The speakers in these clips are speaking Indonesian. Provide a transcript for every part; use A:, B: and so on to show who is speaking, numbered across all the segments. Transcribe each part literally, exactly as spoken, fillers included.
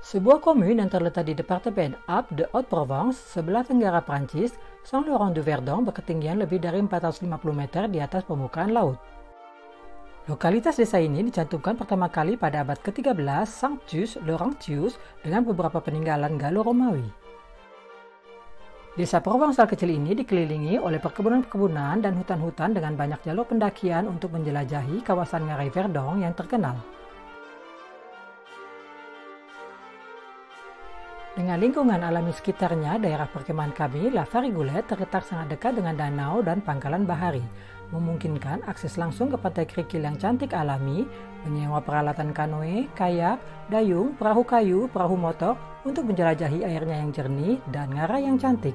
A: Sebuah komune yang terletak di Departemen Alpes de Haute-Provence, sebelah tenggara Prancis, Saint-Laurent-du-Verdon berketinggian lebih dari empat ratus lima puluh meter di atas permukaan laut. Lokalitas desa ini dicantumkan pertama kali pada abad ke tiga belas Sanctus Laurentius dengan beberapa peninggalan Galo-Romawi. Desa Provençal kecil ini dikelilingi oleh perkebunan-perkebunan dan hutan-hutan dengan banyak jalur pendakian untuk menjelajahi kawasan ngarai Verdon yang terkenal. Dengan lingkungan alami sekitarnya, daerah perkemahan kami, La Farigoulette, terletak sangat dekat dengan danau dan pangkalan bahari, memungkinkan akses langsung ke pantai kerikil yang cantik alami, menyewa peralatan kanoe, kayak, dayung, perahu kayu, perahu motor untuk menjelajahi airnya yang jernih dan ngarai yang cantik.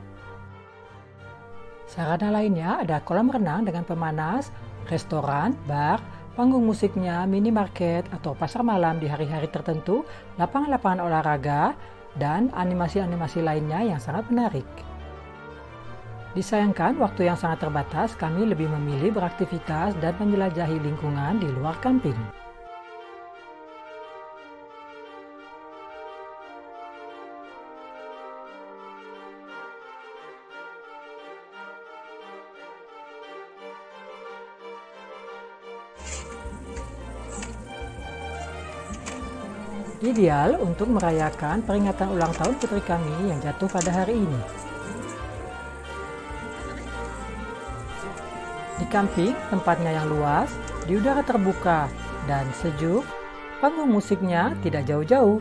A: Sarana lainnya ada kolam renang dengan pemanas, restoran, bar, panggung musiknya, minimarket atau pasar malam di hari-hari tertentu, lapangan-lapangan olahraga, dan animasi-animasi lainnya yang sangat menarik. Disayangkan waktu yang sangat terbatas, kami lebih memilih beraktivitas dan menjelajahi lingkungan di luar camping. Ideal untuk merayakan peringatan ulang tahun putri kami yang jatuh pada hari ini. Di camping, tempatnya yang luas, di udara terbuka dan sejuk, panggung musiknya tidak jauh-jauh.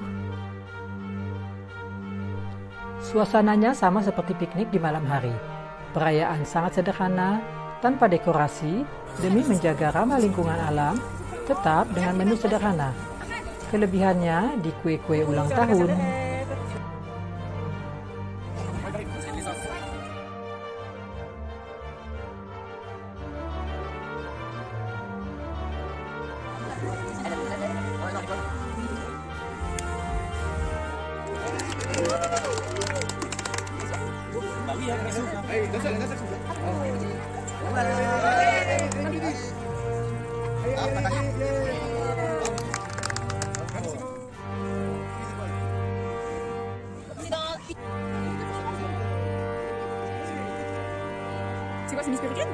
A: Suasananya sama seperti piknik di malam hari. Perayaan sangat sederhana, tanpa dekorasi, demi menjaga ramah lingkungan alam, tetap dengan menu sederhana. Kelebihannya di kue-kue ulang tahun.
B: C'est quoi, c'est Miss Peregrine?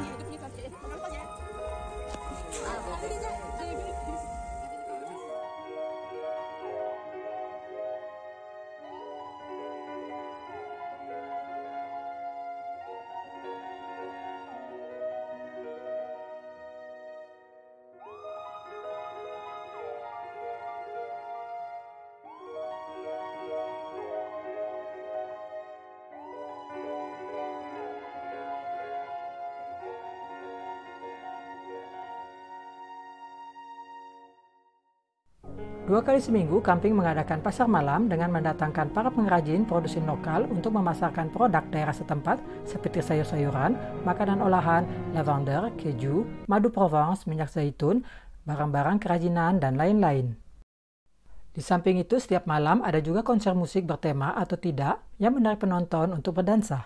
A: Dua kali seminggu, camping mengadakan pasar malam dengan mendatangkan para pengrajin produsen lokal untuk memasarkan produk daerah setempat seperti sayur-sayuran, makanan olahan, lavender, keju, madu Provence, minyak zaitun, barang-barang kerajinan, dan lain-lain. Di samping itu, setiap malam ada juga konser musik bertema atau tidak yang menarik penonton untuk berdansa.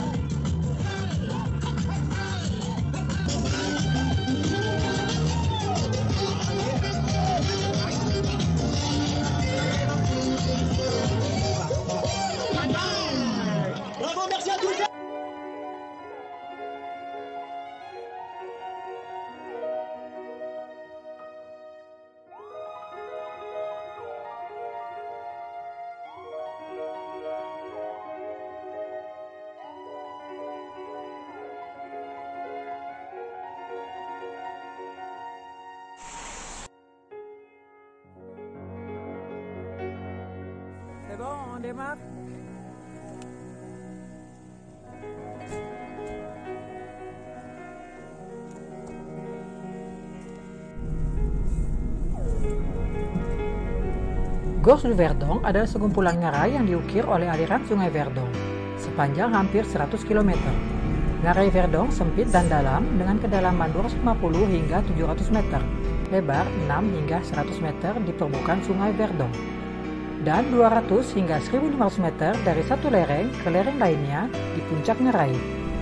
C: C'est bon, on démarre.
A: Gorge du Verdon adalah sekumpulan ngarai yang diukir oleh aliran sungai Verdon, sepanjang hampir seratus kilometer. Ngarai Verdon sempit dan dalam dengan kedalaman dua ratus lima puluh hingga tujuh ratus meter, lebar enam hingga seratus meter di permukaan sungai Verdon, dan dua ratus hingga seribu lima ratus meter dari satu lereng ke lereng lainnya di puncak ngarai.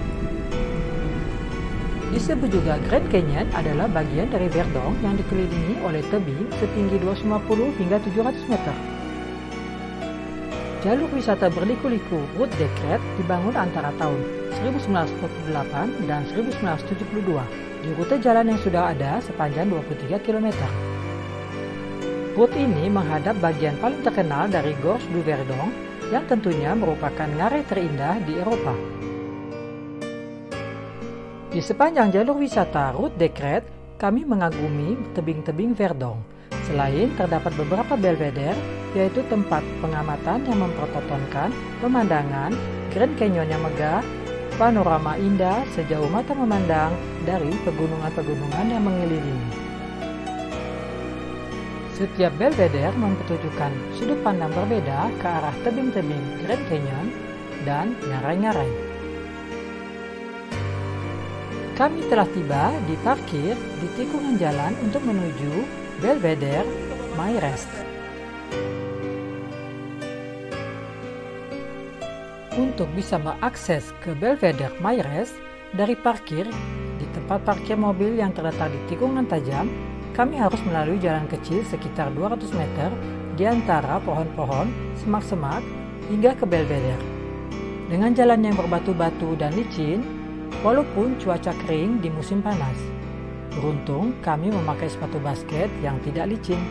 A: Disebut juga Grand Canyon adalah bagian dari Verdon yang dikelilingi oleh tebing setinggi dua ratus lima puluh hingga tujuh ratus meter. Jalur wisata berliku-liku Route des Crêtes dibangun antara tahun seribu sembilan ratus empat puluh delapan dan seribu sembilan ratus tujuh puluh dua di rute jalan yang sudah ada sepanjang dua puluh tiga kilometer. Rute ini menghadap bagian paling terkenal dari Gorge du Verdon yang tentunya merupakan ngarai terindah di Eropa. Di sepanjang jalur wisata Route des Crêtes, kami mengagumi tebing-tebing Verdon. Selain terdapat beberapa belvedere, yaitu tempat pengamatan yang mempertontonkan pemandangan Grand Canyon yang megah, panorama indah sejauh mata memandang dari pegunungan-pegunungan yang mengelilingi. Setiap belvedere mempertunjukkan sudut pandang berbeda ke arah tebing-tebing Grand Canyon dan ngarai-ngarai. Kami telah tiba di parkir di tikungan jalan untuk menuju Belvedere Mayrest. Untuk bisa mengakses ke Belvedere Mayrest dari parkir di tempat parkir mobil yang terletak di tikungan tajam, kami harus melalui jalan kecil sekitar dua ratus meter di antara pohon-pohon, semak-semak hingga ke Belvedere. Dengan jalan yang berbatu-batu dan licin, walaupun cuaca kering di musim panas. Beruntung kami memakai sepatu basket yang tidak licin.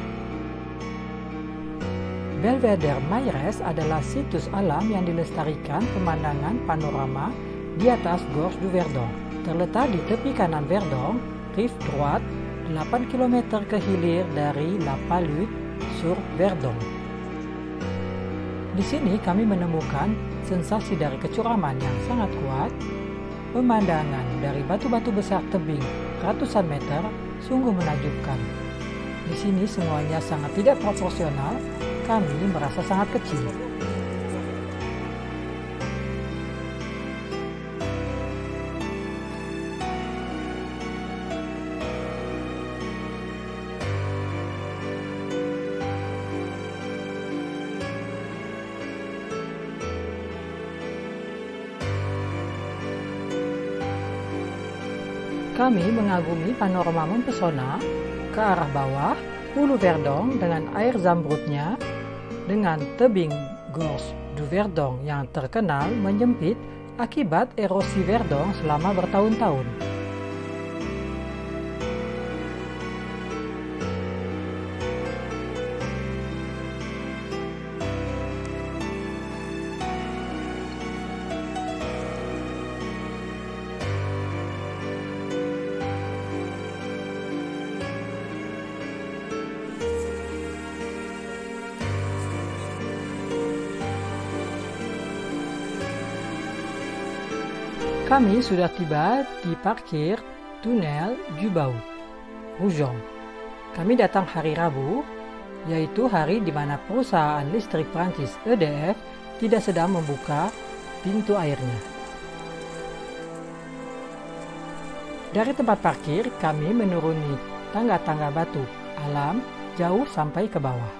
A: Belvedere Mayrest adalah situs alam yang dilestarikan pemandangan panorama di atas Gorge du Verdon. Terletak di tepi kanan Verdon, Rive Droite, delapan kilometer ke hilir dari La Palude sur Verdon. Di sini kami menemukan sensasi dari kecuraman yang sangat kuat. Pemandangan dari batu-batu besar tebing ratusan meter sungguh menakjubkan. Di sini semuanya sangat tidak proporsional, kami merasa sangat kecil. Kami mengagumi panorama mempesona ke arah bawah, hulu Verdon dengan air zamrudnya, dengan tebing Gorge du Verdon yang terkenal menyempit akibat erosi Verdon selama bertahun-tahun. Kami sudah tiba di parkir Tunnel du Bau, Rougon. Kami datang hari Rabu, yaitu hari di mana perusahaan listrik Prancis E D F tidak sedang membuka pintu airnya. Dari tempat parkir, kami menuruni tangga-tangga batu alam jauh sampai ke bawah.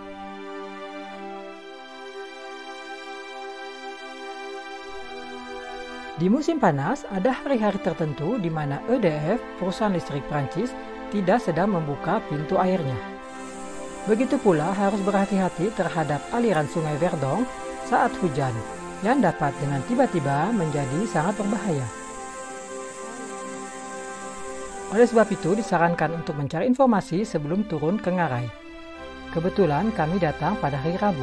A: Di musim panas, ada hari-hari tertentu di mana E D F, perusahaan listrik Prancis, tidak sedang membuka pintu airnya. Begitu pula harus berhati-hati terhadap aliran sungai Verdon saat hujan, yang dapat dengan tiba-tiba menjadi sangat berbahaya. Oleh sebab itu disarankan untuk mencari informasi sebelum turun ke ngarai. Kebetulan kami datang pada hari Rabu.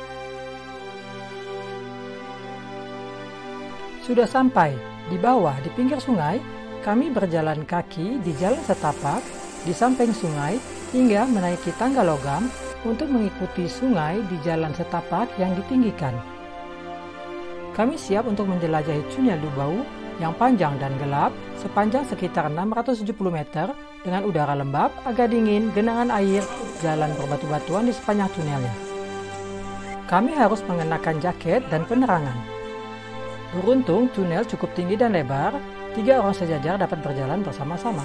A: Sudah sampai di bawah di pinggir sungai, kami berjalan kaki di jalan setapak di samping sungai hingga menaiki tangga logam untuk mengikuti sungai di jalan setapak yang ditinggikan. Kami siap untuk menjelajahi Tunnel du Bau yang panjang dan gelap sepanjang sekitar enam ratus tujuh puluh meter dengan udara lembab, agak dingin, genangan air, jalan berbatu-batuan di sepanjang tunelnya. Kami harus mengenakan jaket dan penerangan. Beruntung tunel cukup tinggi dan lebar, tiga orang sejajar dapat berjalan bersama-sama.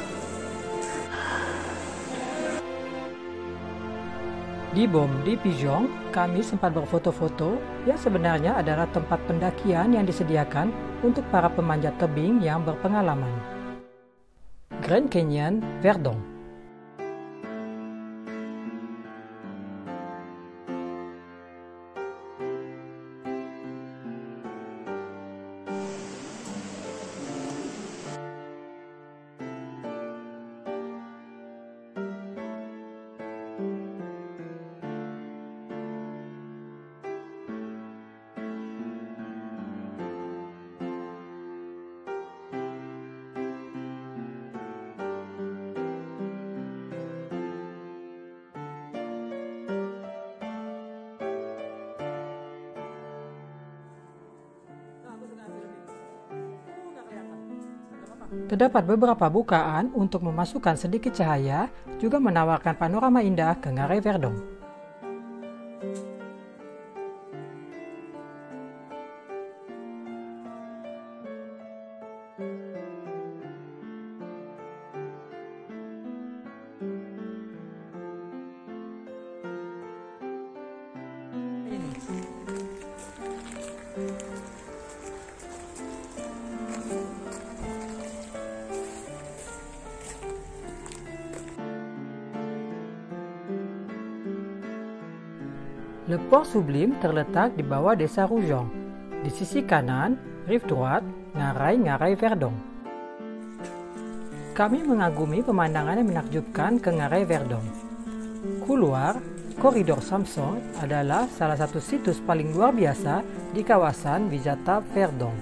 A: Di Baume de Pigeon, kami sempat berfoto-foto yang sebenarnya adalah tempat pendakian yang disediakan untuk para pemanjat tebing yang berpengalaman. Grand Canyon, Verdon. Terdapat beberapa bukaan untuk memasukkan sedikit cahaya, juga menawarkan panorama indah ke Ngarai Verdon. Le Port Sublime terletak di bawah desa Roujon. Di sisi kanan, rive droite, Ngarai-Ngarai Verdon. Kami mengagumi pemandangan yang menakjubkan ke Ngarai Verdon. Couloir, Koridor Samson adalah salah satu situs paling luar biasa di kawasan wisata Verdon.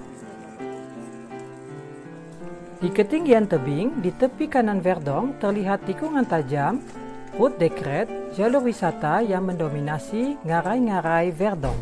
A: Di ketinggian tebing, di tepi kanan Verdon terlihat tikungan tajam, Route des Crêtes, jalur wisata yang mendominasi Ngarai-Ngarai Verdon.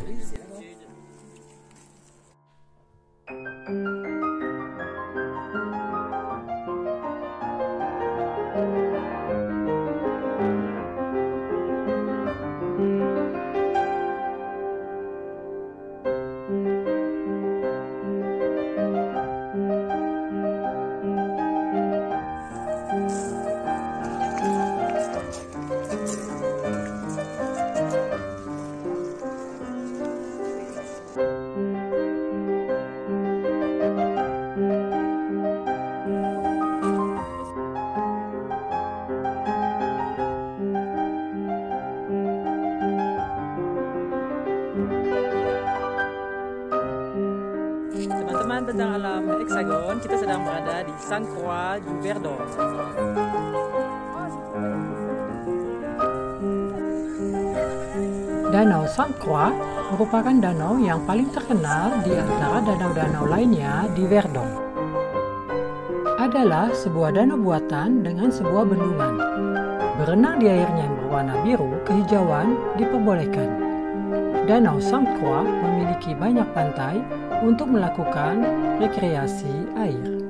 C: Teman-teman tentang alam Hexagon, kita sedang berada di Sainte Croix du Verdon.
A: Danau Sainte Croix merupakan danau yang paling terkenal di antara danau-danau lainnya di Verdon. Adalah sebuah danau buatan dengan sebuah bendungan. Berenang di airnya yang berwarna biru kehijauan diperbolehkan. Danau Sainte Croix memiliki banyak pantai untuk melakukan rekreasi air.